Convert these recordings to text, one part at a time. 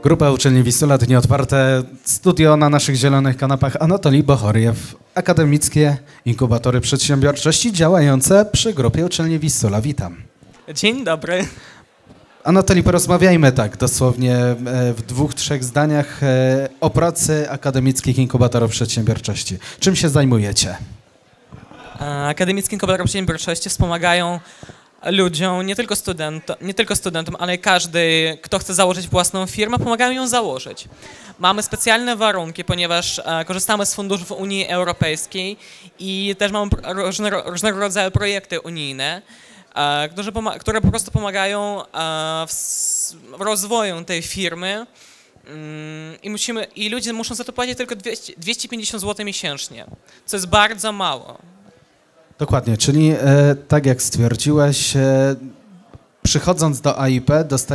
Grupa Uczelni Wistula, Dni Otwarte, studio na naszych zielonych kanapach. Anatolij Bohoriew, akademickie inkubatory przedsiębiorczości działające przy Grupie Uczelni Wistula. Witam. Dzień dobry. Anatolij, porozmawiajmy tak dosłownie w dwóch, trzech zdaniach o pracy akademickich inkubatorów przedsiębiorczości. Czym się zajmujecie? Akademickie inkubatory przedsiębiorczości wspomagają ludziom, nie tylko studentom, ale każdy, kto chce założyć własną firmę, pomagają ją założyć. Mamy specjalne warunki, ponieważ korzystamy z funduszów Unii Europejskiej i też mamy różnego rodzaju projekty unijne, które po prostu pomagają w rozwoju tej firmy i ludzie muszą za to płacić tylko 250 zł miesięcznie, co jest bardzo mało. Dokładnie, czyli tak jak stwierdziłeś, przychodząc do AIP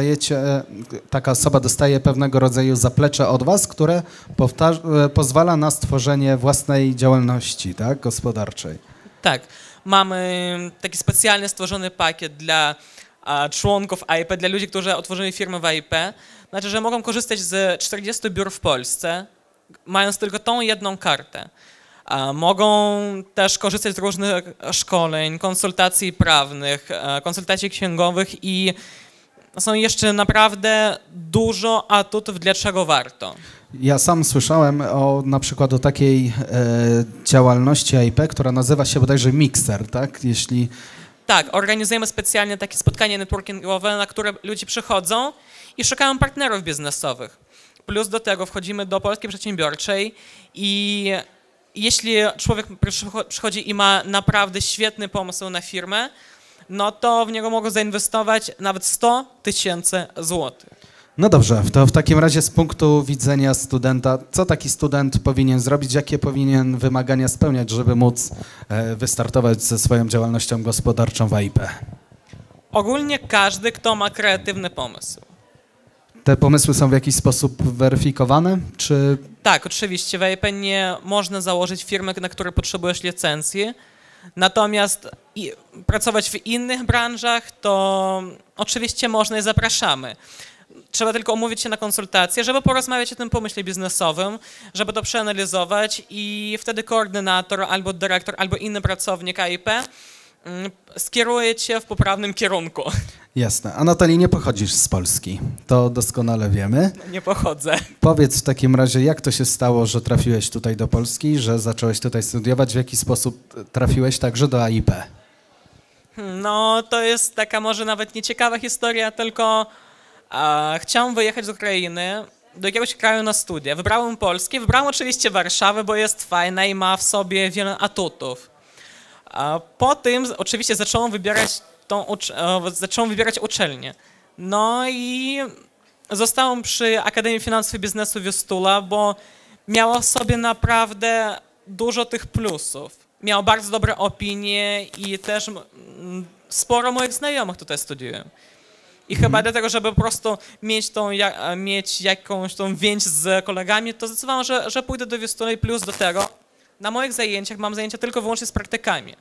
taka osoba dostaje pewnego rodzaju zaplecze od was, które pozwala na stworzenie własnej działalności, tak, gospodarczej. Tak, mamy taki specjalnie stworzony pakiet dla członków AIP, dla ludzi, którzy otworzyli firmę w AIP. Znaczy, że mogą korzystać z 40 biur w Polsce, mając tylko tą jedną kartę. Mogą też korzystać z różnych szkoleń, konsultacji prawnych, konsultacji księgowych i są jeszcze naprawdę dużo atutów, dlaczego warto. Ja sam słyszałem na przykład o takiej działalności AIP, która nazywa się bodajże Mixer, tak? Tak, organizujemy specjalnie takie spotkania networkingowe, na które ludzie przychodzą i szukają partnerów biznesowych. Plus do tego wchodzimy do Polskiej Przedsiębiorczej i jeśli człowiek przychodzi i ma naprawdę świetny pomysł na firmę, no to w niego mogą zainwestować nawet 100 000 złotych. No dobrze, to w takim razie z punktu widzenia studenta, co taki student powinien zrobić, jakie powinien wymagania spełniać, żeby móc wystartować ze swoją działalnością gospodarczą w AIP? Ogólnie każdy, kto ma kreatywny pomysł. Te pomysły są w jakiś sposób weryfikowane, czy... Tak, oczywiście. W AIP nie można założyć firmy, na które potrzebujesz licencji. Natomiast pracować w innych branżach, to oczywiście można i zapraszamy. Trzeba tylko umówić się na konsultację, żeby porozmawiać o tym pomyśle biznesowym, żeby to przeanalizować i wtedy koordynator, albo dyrektor, albo inny pracownik AIP skieruje cię w poprawnym kierunku. Jasne. Anatolij, nie pochodzisz z Polski, to doskonale wiemy. Nie pochodzę. Powiedz w takim razie, jak to się stało, że trafiłeś tutaj do Polski, że zacząłeś tutaj studiować, w jaki sposób trafiłeś także do AIP? No, to jest taka może nawet nieciekawa historia, tylko chciałem wyjechać z Ukrainy do jakiegoś kraju na studia. Wybrałem Polskę, wybrałem oczywiście Warszawę, bo jest fajna i ma w sobie wiele atutów. Po tym oczywiście zacząłem wybierać uczelnię. No i zostałem przy Akademii Finansów i Biznesu Wistula, bo miała w sobie naprawdę dużo tych plusów. Miała bardzo dobre opinie i też sporo moich znajomych tutaj studiują. I chyba dlatego, żeby po prostu mieć jakąś tą więź z kolegami, to zdecydowałem, że pójdę do Wistula i plus do tego na moich zajęciach mam zajęcia tylko wyłącznie z praktykami.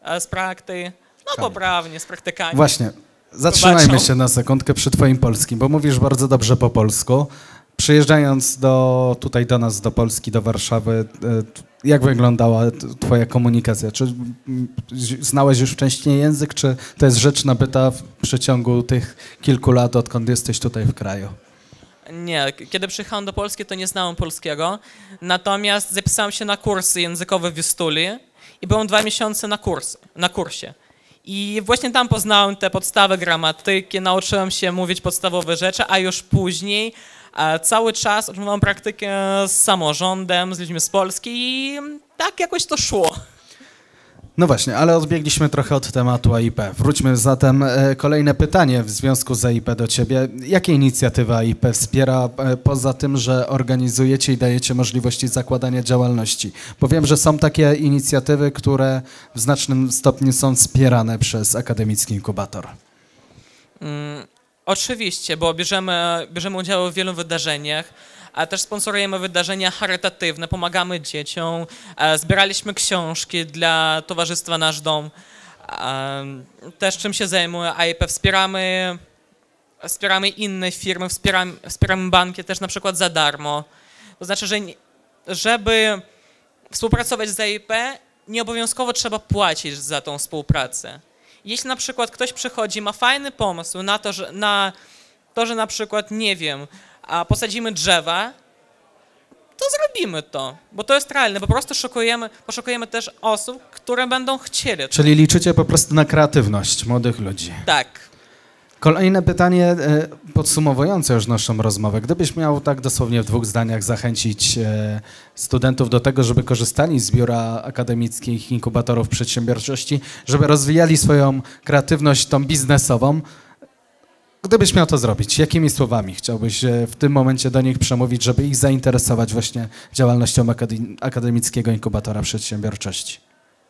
Poprawnie, z praktykami. Właśnie, zatrzymajmy się na sekundkę przy twoim polskim, bo mówisz bardzo dobrze po polsku. Przyjeżdżając tutaj do nas, do Polski, do Warszawy, jak wyglądała twoja komunikacja? Czy znałeś już wcześniej język, czy to jest rzecz nabyta w przeciągu tych kilku lat, odkąd jesteś tutaj w kraju? Nie, kiedy przyjechałem do Polski, to nie znałem polskiego, natomiast zapisałem się na kursy językowe w Wistuli i byłem 2 miesiące na kursie. I właśnie tam poznałem te podstawy gramatyki, nauczyłem się mówić podstawowe rzeczy, a już później cały czas otrzymywałem praktykę z samorządem, z ludźmi z Polski i tak jakoś to szło. No właśnie, ale odbiegliśmy trochę od tematu AIP. Wróćmy zatem. Kolejne pytanie w związku z AIP do ciebie. Jakie inicjatywy AIP wspiera poza tym, że organizujecie i dajecie możliwości zakładania działalności? Bo wiem, że są takie inicjatywy, które w znacznym stopniu są wspierane przez akademicki inkubator. Oczywiście, bo bierzemy udział w wielu wydarzeniach, a też sponsorujemy wydarzenia charytatywne, pomagamy dzieciom, zbieraliśmy książki dla Towarzystwa Nasz Dom. Też czym się zajmuje AIP, wspieramy wspieramy inne firmy, wspieramy banki też na przykład za darmo. To znaczy, że żeby współpracować z EIP, nieobowiązkowo trzeba płacić za tą współpracę. Jeśli na przykład ktoś przychodzi, ma fajny pomysł na to, że na przykład, nie wiem, posadzimy drzewa, to zrobimy to, bo to jest realne. Po prostu poszukujemy też osób, które będą chcieli. Czyli liczycie po prostu na kreatywność młodych ludzi. Tak. Kolejne pytanie podsumowujące już naszą rozmowę. Gdybyś miał tak dosłownie w 2 zdaniach zachęcić studentów do tego, żeby korzystali z biura akademickich inkubatorów przedsiębiorczości, żeby rozwijali swoją kreatywność tą biznesową, gdybyś miał to zrobić, jakimi słowami chciałbyś w tym momencie do nich przemówić, żeby ich zainteresować właśnie działalnością akademickiego inkubatora przedsiębiorczości?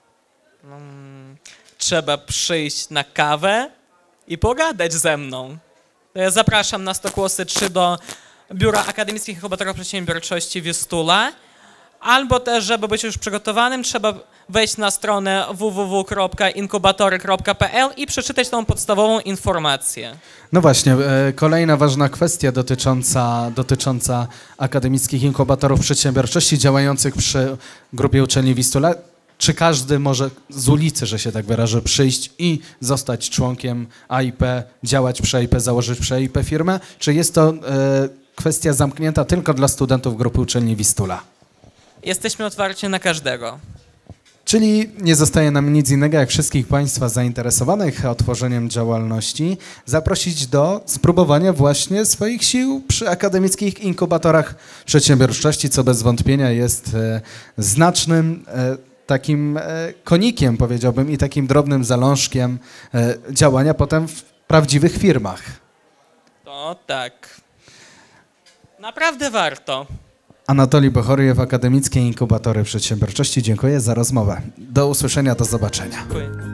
Trzeba przyjść na kawę i pogadać ze mną. To ja zapraszam na Stokłosy 3 do Biura Akademickich Inkubatorów Przedsiębiorczości Wistula, albo też, żeby być już przygotowanym, trzeba wejść na stronę www.inkubatory.pl i przeczytać tą podstawową informację. No właśnie, kolejna ważna kwestia dotycząca akademickich inkubatorów przedsiębiorczości działających przy Grupie Uczelni Wistula. Czy każdy może z ulicy, że się tak wyrażę, przyjść i zostać członkiem AIP, działać przy AIP, założyć przy AIP firmę? Czy jest to kwestia zamknięta tylko dla studentów Grupy Uczelni Wistula? Jesteśmy otwarci na każdego. Czyli nie zostaje nam nic innego, jak wszystkich Państwa zainteresowanych otworzeniem działalności zaprosić do spróbowania właśnie swoich sił przy akademickich inkubatorach przedsiębiorczości, co bez wątpienia jest znacznym takim konikiem, powiedziałbym, i takim drobnym zalążkiem działania potem w prawdziwych firmach. To tak. Naprawdę warto. Anatolij Bohorjew, Akademickie Inkubatory Przedsiębiorczości. Dziękuję za rozmowę. Do usłyszenia, do zobaczenia. Dziękuję.